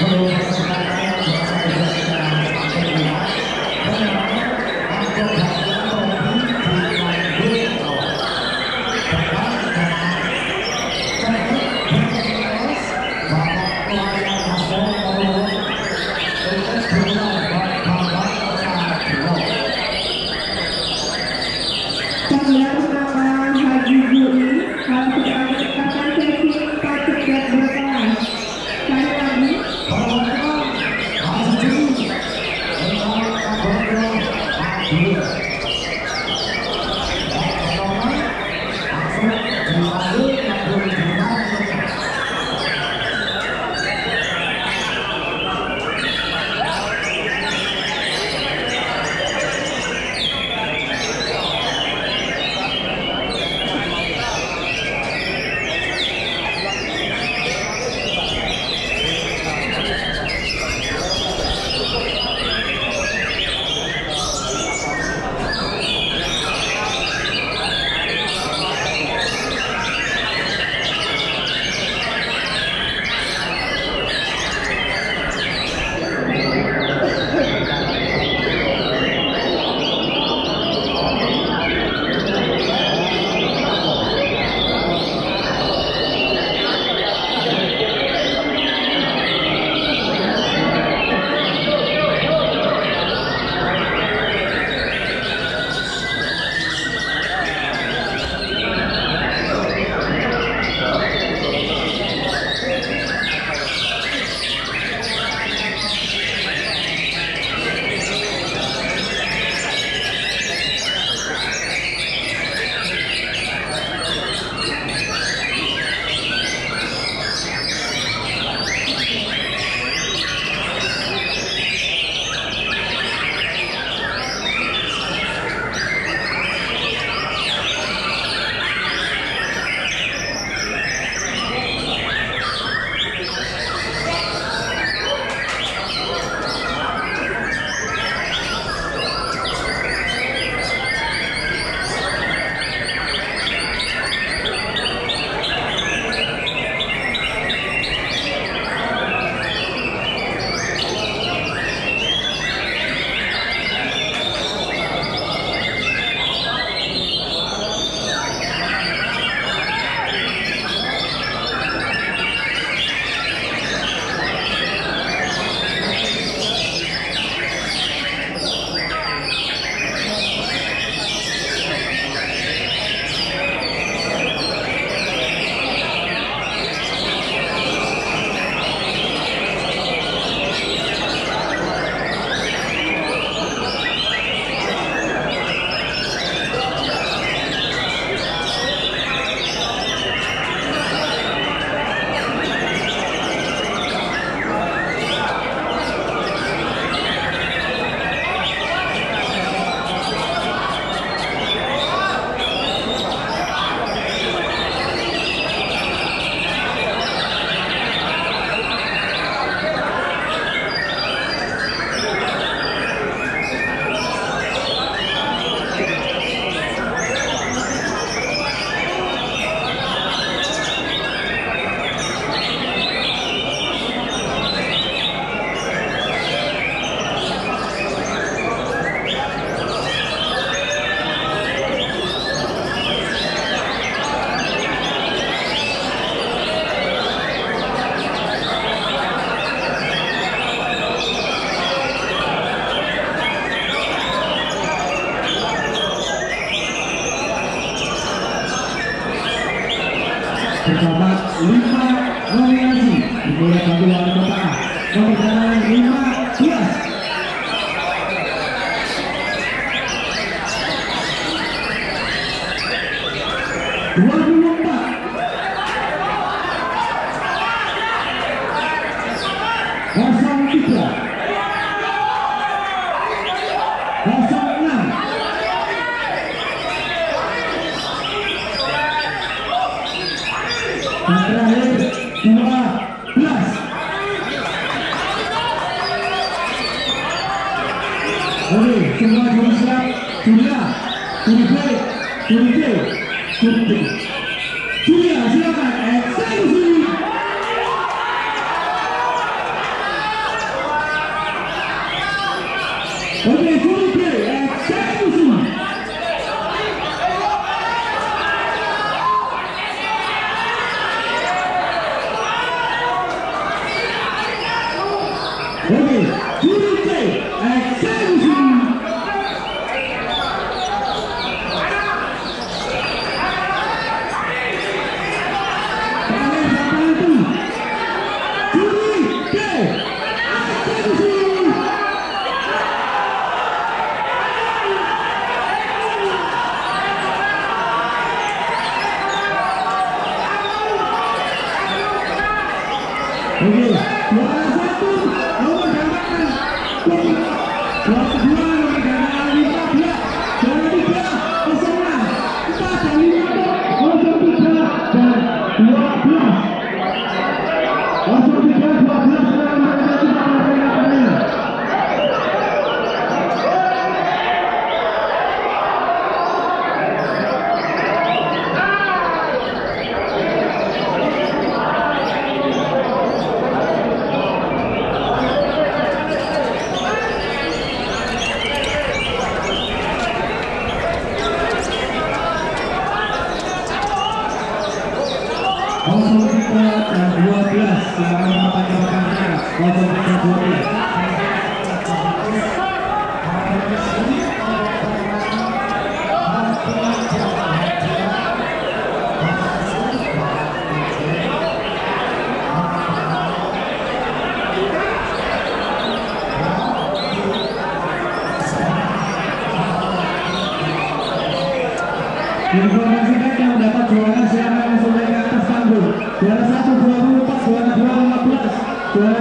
terdapat 5 nominasi dimulai dari wali kota nomor 15 semua juru siap, Julia, silakan eksekusi. Oke, juara 1 nomor ganda juara kedua nomor ganda 15, juara 3 Pesona 4 dan 5 Osor 3 dan 12. Osor 3 12 sekarang mereka sudah memperingatinya. Osor 3 dan 12 sekarang memperingatinya. Osor 3 12. Informasikan yang mendapat juara silakan langsung naik ke atas panggung. Juara 1 24, juara 2 15, juara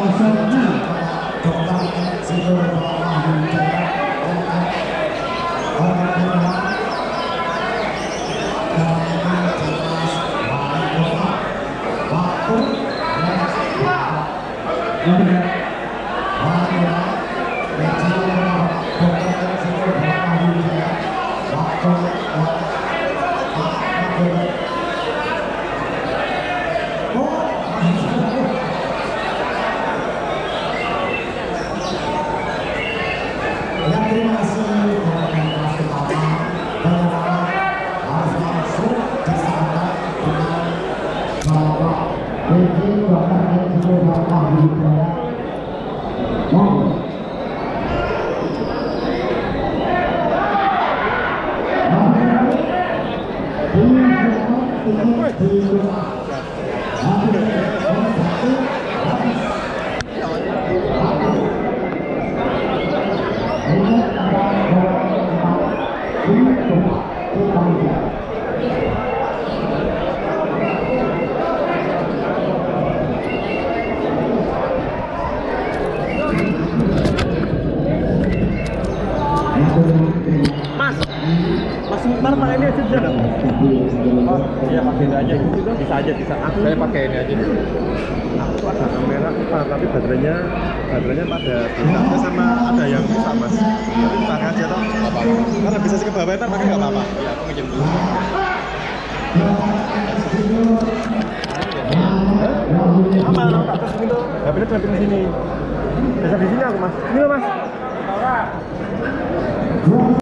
Mas sebentar pakai ini aja bisa. Oh iya pakai ini aja gitu bisa aja bisa. Saya pakai ini aja. Aku ada kamera tapi baterainya pada bisa sama ada yang bisa mas. Tapi pakai aja toh. Apa? Karena bisa sih ke bawah ntar pakai nggak apa-apa. Ya aku ngejam dulu. Aman, tak terus gitu. HP-nya cuma di sini. Bisa di sini aku mas. Ini mas.